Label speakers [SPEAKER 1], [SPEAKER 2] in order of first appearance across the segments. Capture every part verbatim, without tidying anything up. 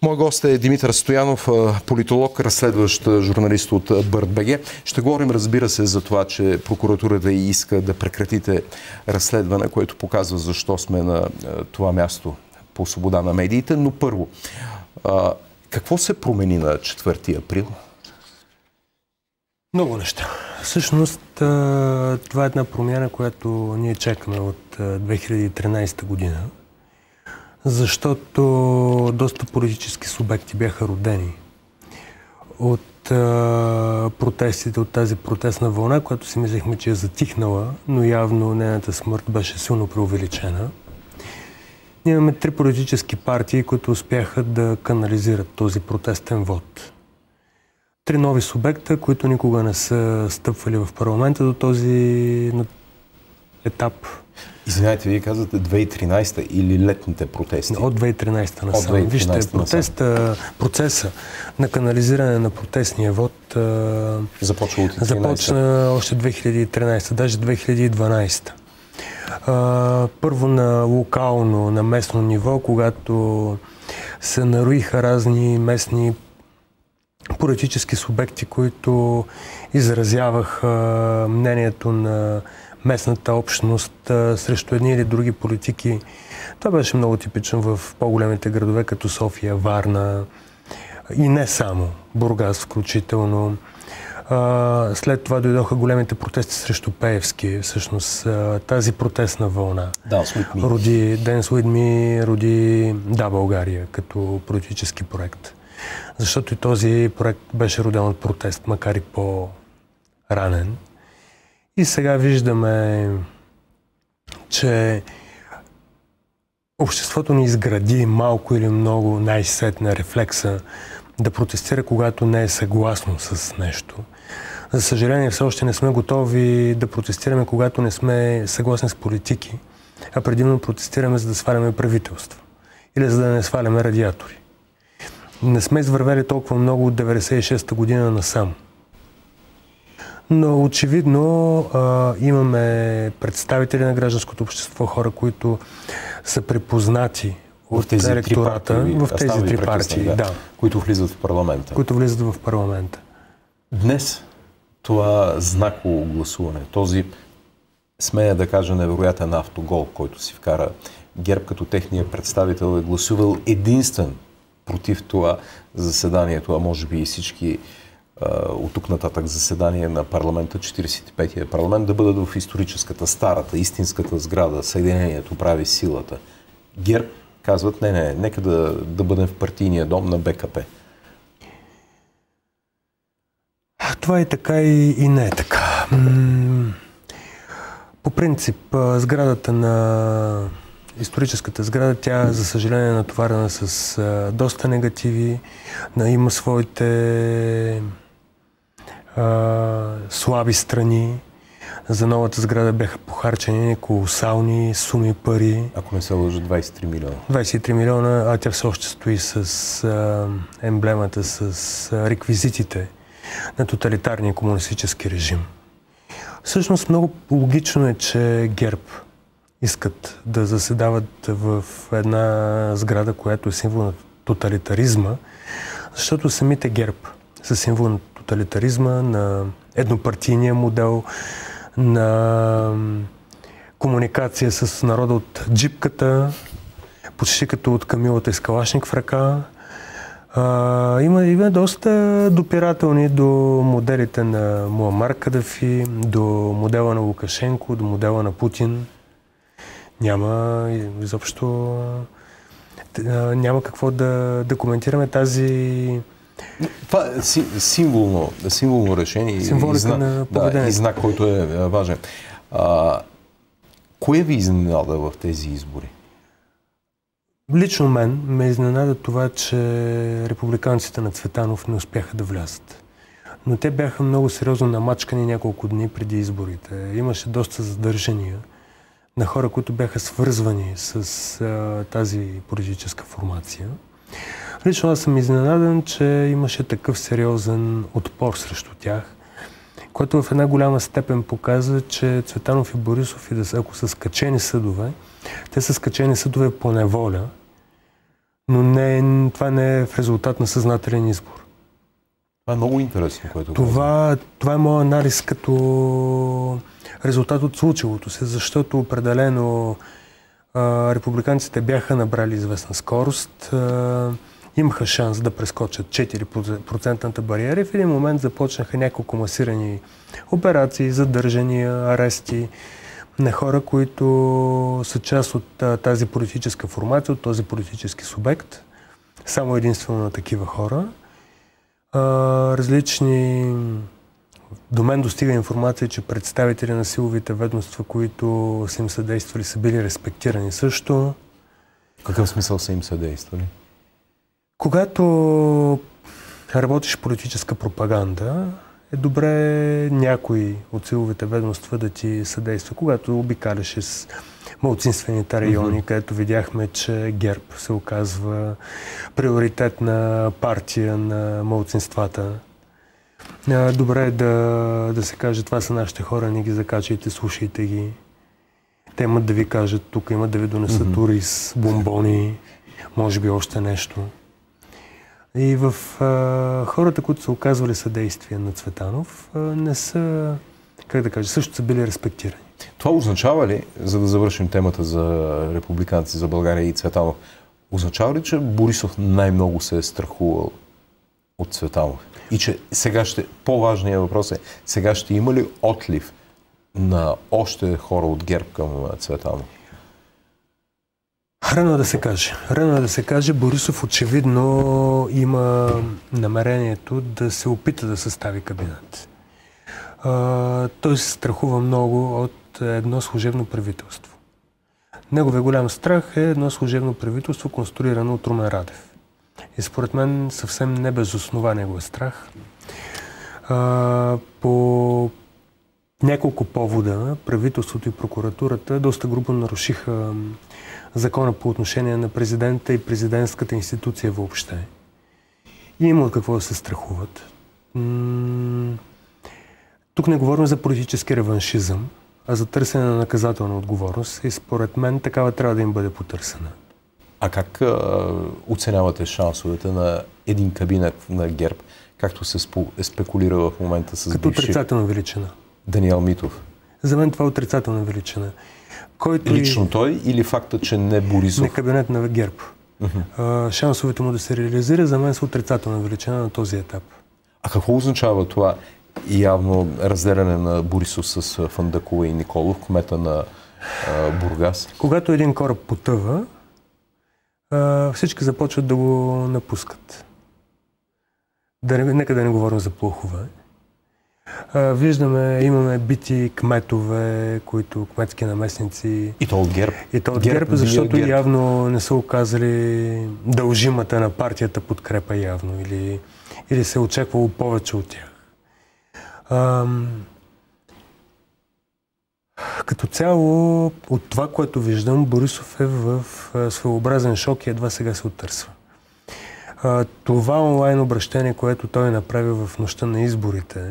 [SPEAKER 1] Мой гост е Димитър Стоянов, политолог, разследващ журналист от Бърт.бг. Ще говорим, разбира се, за това, че прокуратурата иска да прекратите разследване, което показва защо сме на това място по свобода на медиите. Но първо, какво се промени на четвърти април?
[SPEAKER 2] Много неща. Всъщност, това е една промяна, която ние чакаме от две хиляди и тринадесета година, защото доста политически субекти бяха родени от а, протестите, от тази протестна вълна, която си мислехме, че е затихнала, но явно нейната смърт беше силно преувеличена. Ние имаме три политически партии, които успяха да канализират този протестен вод. Три нови субекта, които никога не са стъпвали в парламента до този етап.
[SPEAKER 1] Извинявайте, вие казвате две хиляди и тринадесета или летните протести?
[SPEAKER 2] От две хиляди и тринадесета насам. Вижте, протеста, процеса на канализиране на протестния вод
[SPEAKER 1] започва, от
[SPEAKER 2] започна още две хиляди и тринадесета, даже две хиляди и дванадесета. Първо на локално, на местно ниво, когато се нароиха разни местни политически субекти, които изразяваха мнението на местната общност а, срещу едни или други политики. Това беше много типично в по-големите градове, като София, Варна и не само, Бургас включително. А, след това дойдоха големите протести срещу Пеевски. Всъщност а, тази протестна вълна роди Dance with Me, роди Да, България като политически проект. Защото и този проект беше роден от протест, макар и по-ранен. И сега виждаме, че обществото ни изгради малко или много най-сетне рефлекса да протестира, когато не е съгласно с нещо. За съжаление, все още не сме готови да протестираме, когато не сме съгласни с политики, а предимно протестираме, за да сваляме правителство или за да не сваляме радиатори. Не сме извървели толкова много от деветдесет и шеста година насам. Но очевидно а, имаме представители на гражданското общество, хора, които са препознати от тези електората в тези три партии, да,
[SPEAKER 1] да, които влизат в парламента.
[SPEAKER 2] Които влизат в парламента.
[SPEAKER 1] Днес това знаково гласуване, този, смея да кажа, невероятен автогол, който си вкара ГЕРБ като техния представител, е гласувал единствен против това заседанието, а може би и всички от тук нататък заседание на парламента, четиридесет и петия парламент, да бъдат в историческата, старата, истинската сграда. Съединението прави силата. ГЕРБ казват, не, не, нека да, да бъдем в партийния дом на БКП.
[SPEAKER 2] Това е така и, и не е така. По принцип, сградата на историческата сграда, тя, за съжаление, е натоварена с а, доста негативи, а, има своите а, слаби страни. За новата сграда бяха похарчени колосални суми пари.
[SPEAKER 1] Ако не се лъжа, двадесет и три милиона.
[SPEAKER 2] двадесет и три милиона, а тя все още стои с а, емблемата, с а, реквизитите на тоталитарния комунистически режим. Всъщност много логично е, че ГЕРБ искат да заседават в една сграда, която е символ на тоталитаризма, защото самите ГЕРБ са символ на тоталитаризма, на еднопартийния модел, на комуникация с народа от джипката, почти като от Камилата и с калашник в ръка. А, има, има доста допирателни до моделите на Муамар Кадафи, до модела на Лукашенко, до модела на Путин. Няма изобщо няма какво да, да коментираме тази...
[SPEAKER 1] Това е символно, символно решение и знак, на да, и знак, който е важен. А, кое ви изненада в тези избори?
[SPEAKER 2] Лично мен ме изненада това, че републиканците на Цветанов не успяха да влязат. Но те бяха много сериозно намачкани няколко дни преди изборите. Имаше доста задържания на хора, които бяха свързвани с а, тази политическа формация. Лично аз съм изненадан, че имаше такъв сериозен отпор срещу тях, който в една голяма степен показва, че Цветанов и Борисов, и да, ако са скачени съдове, те са скачени съдове по неволя, Но не, това не е в резултат на съзнателен избор.
[SPEAKER 1] Това е много интересно, което
[SPEAKER 2] това, това е моят анализ като резултат от случилото се, защото определено а, републиканците бяха набрали известна скорост, а, имаха шанс да прескочат четири процентната бариера и в един момент започнаха няколко масирани операции, задържания, арести на хора, които са част от а, тази политическа формация, от този политически субект. Само единствено на такива хора. А, различни... До мен достига информация, че представители на силовите ведомства, които са им съдействали, са били респектирани също.
[SPEAKER 1] В какъв смисъл са им съдействали?
[SPEAKER 2] Когато работиш политическа пропаганда, е добре някой от силовите ведомства да ти съдейства. Когато обикаляш из малцинствените райони, mm-hmm. където видяхме, че ГЕРБ се оказва приоритетна партия на малцинствата. Добре е да, да се каже, това са нашите хора, не ги закачайте, слушайте ги. Те имат да ви кажат, тук имат да ви донесат mm-hmm. ориз, бомбони, може би още нещо. И в а, хората, които са оказвали съдействие на Цветанов, а, не са, как да кажа, също са били респектирани.
[SPEAKER 1] Това означава ли, за да завършим темата за републиканци, за България и Цветанов, означава ли, че Борисов най-много се е страхувал от Цветанов? И че сега ще, по-важният въпрос е, сега ще има ли отлив на още хора от ГЕРБ към Цветанов?
[SPEAKER 2] Рано да се каже. Рано да се каже, Борисов очевидно има намерението да се опита да състави кабинет. А, той се страхува много от едно служебно правителство. Неговия голям страх е едно служебно правителство, конструирано от Румен Радев. И според мен съвсем не без основа неговия страх. А, по няколко повода правителството и прокуратурата доста грубо нарушиха закона по отношение на президента и президентската институция въобще. И има от какво да се страхуват. М- Тук не говорим за политически реваншизъм, а за търсене на наказателна отговорност и според мен такава трябва да им бъде потърсена.
[SPEAKER 1] А как а, оценявате шансовете на един кабинет на ГЕРБ, както се спо, спекулира в момента с
[SPEAKER 2] като
[SPEAKER 1] бивши
[SPEAKER 2] отрицателна величина.
[SPEAKER 1] Даниел Митов?
[SPEAKER 2] За мен това е отрицателна величина. Който
[SPEAKER 1] Лично
[SPEAKER 2] и...
[SPEAKER 1] той или факта, че не Борисов?
[SPEAKER 2] Не кабинет на ГЕРБ. Uh-huh. А, шансовете му да се реализира за мен са отрицателна величина на този етап.
[SPEAKER 1] А какво означава това явно разделяне на Борисов с Фандъкова и Николов, кмета на а, Бургас?
[SPEAKER 2] Когато един кораб потъва, а, всички започват да го напускат. Да не, нека да не говорим за плохове. А, виждаме, имаме бити кметове, които кметски наместници.
[SPEAKER 1] И то от ГЕРБ.
[SPEAKER 2] И то от ГЕРБ, ГЕРБ защото ГЕРБ. явно не са оказали дължимата на партията подкрепа явно. Или, или се е очаквало повече от тях. А, като цяло, от това, което виждам, Борисов е в своеобразен шок и едва сега се оттърсва. А, това онлайн обращение, което той направи в нощта на изборите,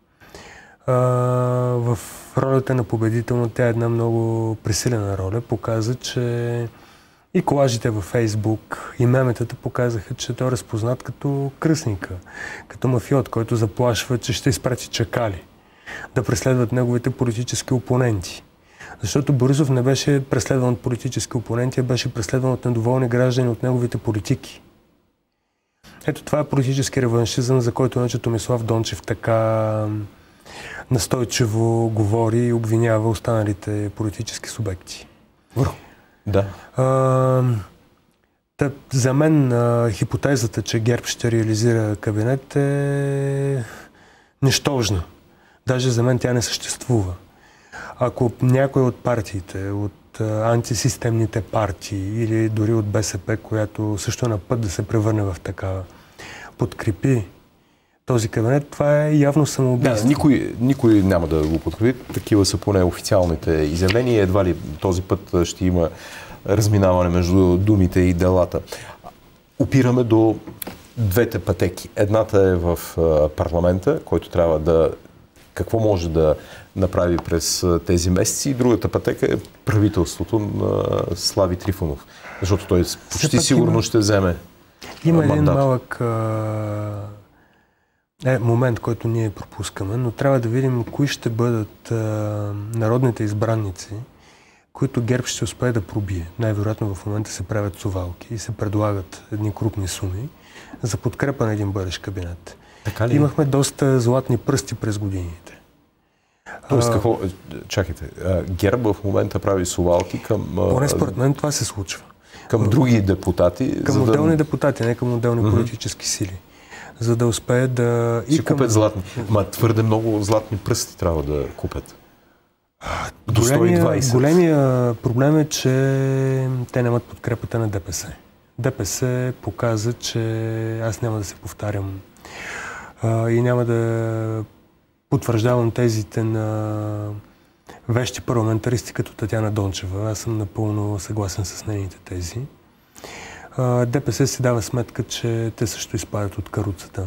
[SPEAKER 2] Uh, в ролята на победител, тя е една много пресилена роля, показа, че и колажите във Фейсбук, и меметата показаха, че той е разпознат като кръстника, като мафиот, който заплашва, че ще изпрати чакали да преследват неговите политически опоненти. Защото Борисов не беше преследван от политически опоненти, а беше преследван от недоволни граждани от неговите политики. Ето това е политически реваншизъм, за който иначе Томислав Дончев така настойчиво говори и обвинява останалите политически субекти.
[SPEAKER 1] Да.
[SPEAKER 2] А, да, за мен а, хипотезата, че ГЕРБ ще реализира кабинет е нищожна. Даже за мен тя не съществува. Ако някой от партиите, от а, антисистемните партии или дори от БСП, която също е на път да се превърне в такава, подкрепи този кабинет, това е явно самоубийство.
[SPEAKER 1] Да, никой, никой няма да го подкрепи. Такива са поне официалните изявления. Едва ли този път ще има разминаване между думите и делата. Опираме до двете пътеки. Едната е в парламента, който трябва да какво може да направи през тези месеци. И другата пътека е правителството на Слави Трифонов. Защото той почти сигурно има, ще вземе
[SPEAKER 2] Има
[SPEAKER 1] мандат.
[SPEAKER 2] един малък а, е, момент, който ние пропускаме, но трябва да видим кои ще бъдат а, народните избранници, които ГЕРБ ще успее да пробие. Най-вероятно в момента се правят совалки и се предлагат едни крупни суми за подкрепа на един бъдещ кабинет.
[SPEAKER 1] Така ли?
[SPEAKER 2] Имахме доста златни пръсти през годините.
[SPEAKER 1] Тоест какво? Чакайте, ГЕРБ в момента прави совалки към...
[SPEAKER 2] Поне според мен това се случва.
[SPEAKER 1] Към други депутати?
[SPEAKER 2] Към
[SPEAKER 1] за
[SPEAKER 2] отделни
[SPEAKER 1] да...
[SPEAKER 2] депутати, не към отделни mm-hmm. политически сили. За да успеят да...
[SPEAKER 1] Ще към... купят златни. Ма твърде много златни пръсти трябва да купят. До сто и двайсет.
[SPEAKER 2] Големия проблем е, че те нямат подкрепата на ДПС. ДПС показа, че аз няма да се повтарям а, и няма да потвърждавам тезите на вещи парламентаристи като Татяна Дончева. Аз съм напълно съгласен с нейните тези. А, ДПС си дава сметка, че те също изпадат от каруцата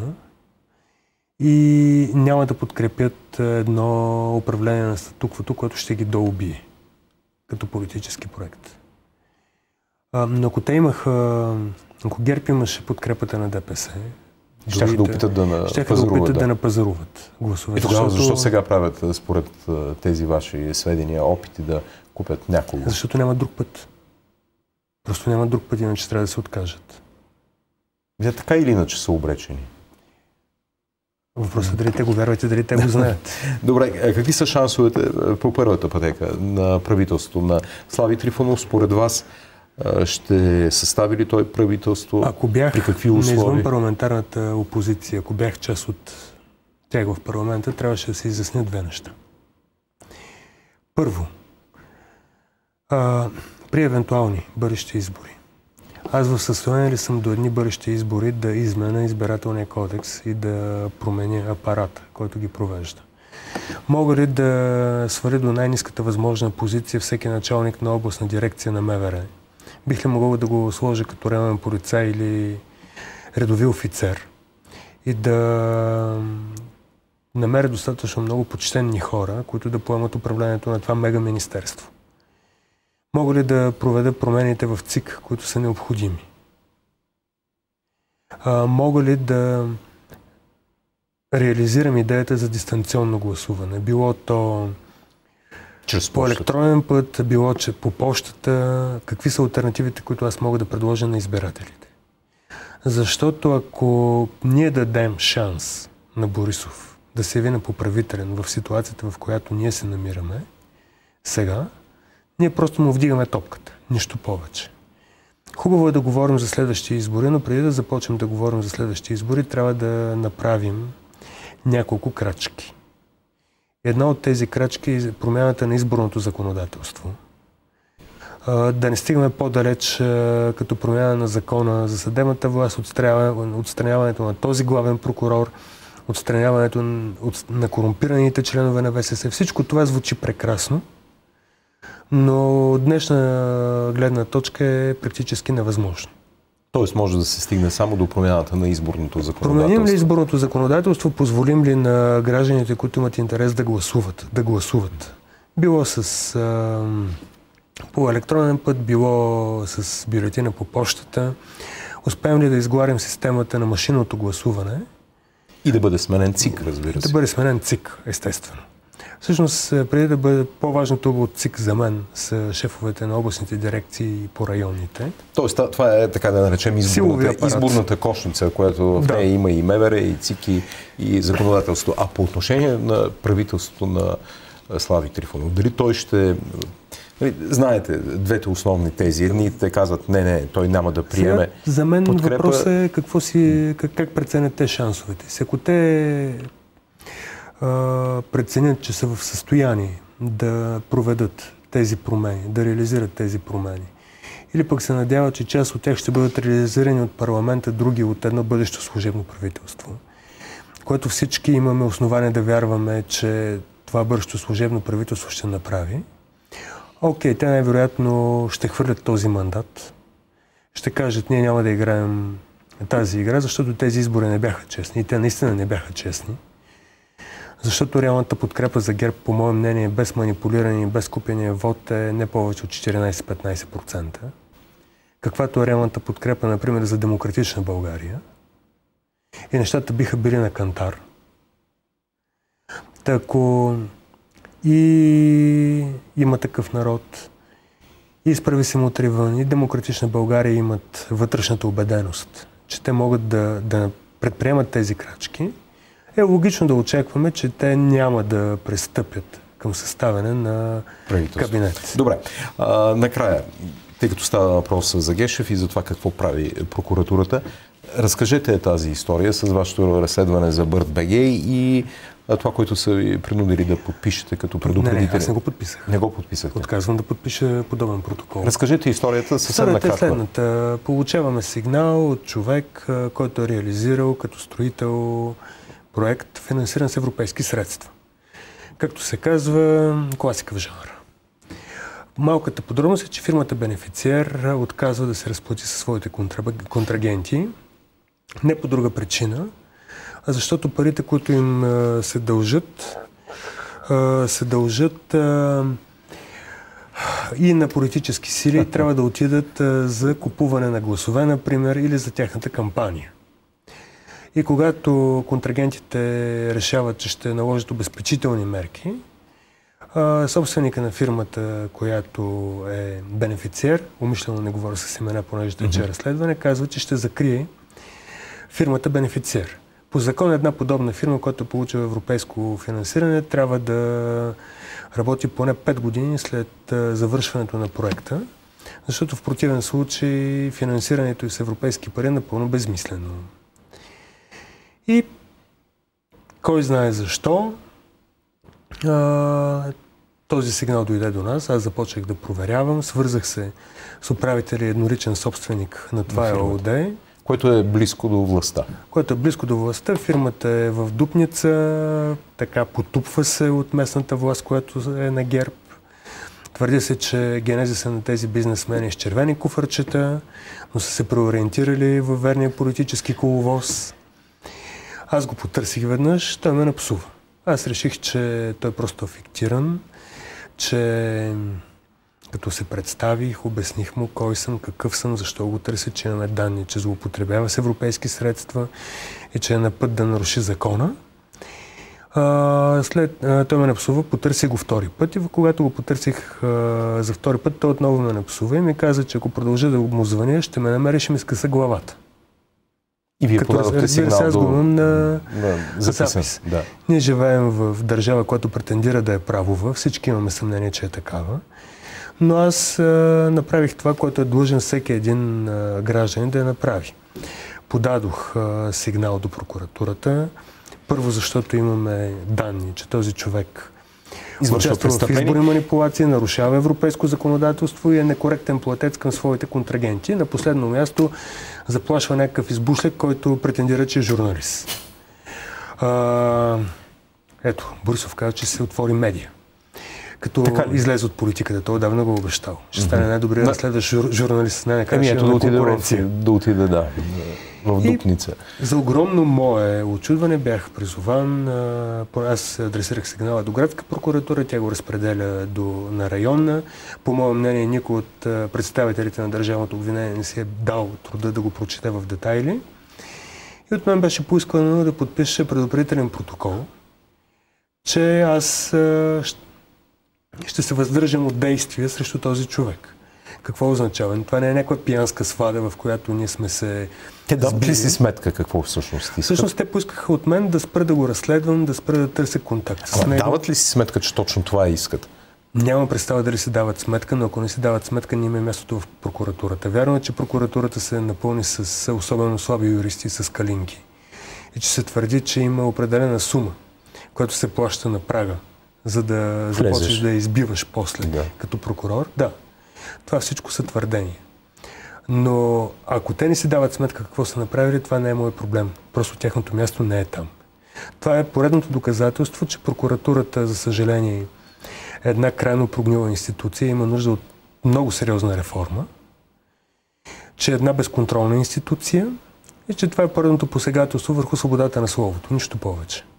[SPEAKER 2] и няма да подкрепят едно управление на статуквото, което ще ги доубие като политически проект. А, но ако те имаха, ако ГЕРБ имаше подкрепата на ДПС,
[SPEAKER 1] щяха да опитат да напазаруват,
[SPEAKER 2] да, опитат
[SPEAKER 1] да.
[SPEAKER 2] да напазаруват гласове.
[SPEAKER 1] И тогава защото... защо сега правят, според тези ваши сведения, опити да купят някого?
[SPEAKER 2] Защото няма друг път. Просто няма друг път, иначе трябва да се откажат.
[SPEAKER 1] Вие така или иначе са обречени?
[SPEAKER 2] Въпросът е дали те го вярвате, дали те го знаят.
[SPEAKER 1] Добре, какви са шансовете по първата пътека на правителството на Слави Трифонов? Според вас ще състави ли той правителство?
[SPEAKER 2] Ако бях
[SPEAKER 1] при какви условия?
[SPEAKER 2] извън парламентарната опозиция, ако бях част от тях в парламента, трябваше да се изяснят две неща. Първо, а, при евентуални бъдещи избори, аз в състояние ли съм до едни бъдещи избори да изменя избирателния кодекс и да променя апарата, който ги провежда? Мога ли да сваля до най-ниската възможна позиция всеки началник на областна дирекция на МВР? Бих ли могъл да го сложа като районен полицай или редови офицер и да намеря достатъчно много почтенни хора, които да поемат управлението на това мега министерство? Мога ли да проведа промените в ЦИК, които са необходими? А, мога ли да реализирам идеята за дистанционно гласуване? Било то
[SPEAKER 1] чрез
[SPEAKER 2] по електронен път, било че по почтата. Какви са алтернативите, които аз мога да предложа на избирателите? Защото ако ние дадем шанс на Борисов да се яви на поправителен в ситуацията, в която ние се намираме сега, ние просто му вдигаме топката. Нищо повече. Хубаво е да говорим за следващи избори, но преди да започнем да говорим за следващи избори, трябва да направим няколко крачки. Една от тези крачки е промяната на изборното законодателство. Да не стигаме по-далеч като промяна на закона за съдебната власт, отстраняването на този главен прокурор, отстраняването на корумпираните членове на ВСС. Всичко това звучи прекрасно, но днешна гледна точка е практически невъзможно.
[SPEAKER 1] Тоест може да се стигне само до промяната на изборното законодателство.
[SPEAKER 2] Променим ли изборното законодателство, позволим ли на гражданите, които имат интерес да гласуват, да гласуват? Било с а, по електронен път, било с бюлетина по почтата. Успеем ли да изгларим системата на машинното гласуване?
[SPEAKER 1] И да бъде сменен ЦИК, разбира се.
[SPEAKER 2] Да бъде сменен ЦИК, естествено. Всъщност, преди да бъде по-важното от ЦИК за мен са шефовете на областните дирекции по районните.
[SPEAKER 1] Тоест, това е, така да наречем, изборната, изборната кошница, която в нея да. Има и МВР, и ЦИК, и, и законодателство. А по отношение на правителството на Слави Трифонов, дали той ще... Знаете, двете основни тези. Едните казват, не, не, той няма да приеме
[SPEAKER 2] Сега, за мен
[SPEAKER 1] подкрепа.
[SPEAKER 2] Въпросът е какво си, как, как преценят те шансовете си. Ако те а, преценят, че са в състояние да проведат тези промени, да реализират тези промени, или пък се надяват, че част от тях ще бъдат реализирани от парламента, други от едно бъдещо служебно правителство, което всички имаме основание да вярваме, че това бъдещо служебно правителство ще направи. Окей, те най-вероятно ще хвърлят този мандат. Ще кажат, ние няма да играем тази игра, защото тези избори не бяха честни. И те наистина не бяха честни. Защото реалната подкрепа за ГЕРБ, по мое мнение, без манипулиране и без купения вод е не повече от четиринайсет-петнайсет процента. Каквато е реалната подкрепа, например, за Демократична България. И нещата биха били на кантар. Тако и Има такъв народ, и Изправи се мутри вън, и Демократична България имат вътрешната убеденост, че те могат да, да предприемат тези крачки, е логично да очакваме, че те няма да престъпят към съставяне на кабинет.
[SPEAKER 1] Добре. А, накрая, тъй като става въпрос за Гешев и за това какво прави прокуратурата, разкажете тази история с вашето разследване за Бърт БГ и това, което са ви принудили да подпишете като предупредители.
[SPEAKER 2] Не, не, аз не го подписах.
[SPEAKER 1] Не го подписахте.
[SPEAKER 2] Отказвам да подпиша подобен протокол.
[SPEAKER 1] Разкажете историята съвсем накратко.
[SPEAKER 2] Следната. Получаваме сигнал от човек, който е реализирал като строител проект, финансиран с европейски средства. Както се казва, класика в жанра. Малката подробност е, че фирмата бенефициер отказва да се разплати със своите контрагенти. Не по друга причина, а защото парите, които им се дължат, се дължат и на политически сили, трябва да отидат за купуване на гласове, например, или за тяхната кампания. И когато контрагентите решават, че ще наложат обезпечителни мерки, собственика на фирмата, която е бенефициер, умишлено не говоря с имена, понеже тече разследване, казва, че ще закрие фирмата бенефициер. По закон една подобна фирма, която получила европейско финансиране, трябва да работи поне пет години след завършването на проекта, защото в противен случай финансирането и с европейски пари е напълно безмислено. И кой знае защо, а, този сигнал дойде до нас, аз започнах да проверявам, свързах се с управителя, едноличен собственик на това ЕООД.
[SPEAKER 1] Което е близко до властта.
[SPEAKER 2] Което е близко до властта. Фирмата е в Дупница, така потупва се от местната власт, която е на ГЕРБ. Твърди се, че генезиса на тези бизнесмени е с червени куфарчета, но са се преориентирали във верния политически коловоз. Аз го потърсих веднъж, той ме напсува. Аз реших, че той е просто афектиран, че като се представих, обясних му кой съм, какъв съм, защо го търся, че имаме данни, че злоупотребява с европейски средства и че е на път да наруши закона. А, след а, той ме напсува, потърсих го втори път и когато го потърсих а, за втори път, той отново ме напсува и ми каза, че ако продължа да му звъня, ще ме намериш и ми скъса главата.
[SPEAKER 1] И вие подадохте сигнал до...
[SPEAKER 2] на
[SPEAKER 1] да,
[SPEAKER 2] запис.
[SPEAKER 1] Да.
[SPEAKER 2] Ние живеем в държава, която претендира да е правова. Всички имаме съмнение, че е такава. Но аз а, направих това, което е длъжен всеки един а, гражданин да я направи. Подадох а, сигнал до прокуратурата. Първо, защото имаме данни, че този човек участва в изборни манипулации, нарушава европейско законодателство и е некоректен платец към своите контрагенти. На последно място заплашва някакъв избушлек, който претендира, че е журналист. А, ето, Борисов каза, че се отвори медия. Като излезе от политиката, той отдавна го обещал. Ще стане най-добрият да следващ жур, журналист. Не,
[SPEAKER 1] ами ето да отиде, в, да отиде, да, в Дупница.
[SPEAKER 2] И за огромно мое очудване бях призован. Аз адресирах сигнала до градска прокуратура, тя го разпределя до, на районна. По мое мнение, никой от представителите на държавното обвинение не си е дал труда да го прочете в детайли. И от мен беше поискано да подпиша предупредителен протокол, че аз ще се въздържам от действия срещу този човек. Какво означава? Това не е някаква пиянска свада, в която ние сме се...
[SPEAKER 1] Те дават ли си сметка какво всъщност искат?
[SPEAKER 2] Всъщност те поискаха от мен да спра да го разследвам, да спра да търся контакт с него.
[SPEAKER 1] Дават ли си сметка, че точно това искат?
[SPEAKER 2] Няма представа дали си дават сметка, но ако не си дават сметка, ние имаме мястото в прокуратурата. Вярно е, че прокуратурата се напълни с особено слаби юристи, с калинки. И че се твърди, че има определена сума, която се плаща на прага, за да започнеш да избиваш после да. Като прокурор. Да, това всичко са твърдения. Но ако те не си дават сметка какво са направили, това не е мой проблем. Просто тяхното място не е там. Това е поредното доказателство, че прокуратурата, за съжаление, е една крайно прогнила институция, има нужда от много сериозна реформа, че е една безконтролна институция и че това е поредното посегателство върху свободата на словото. Нищо повече.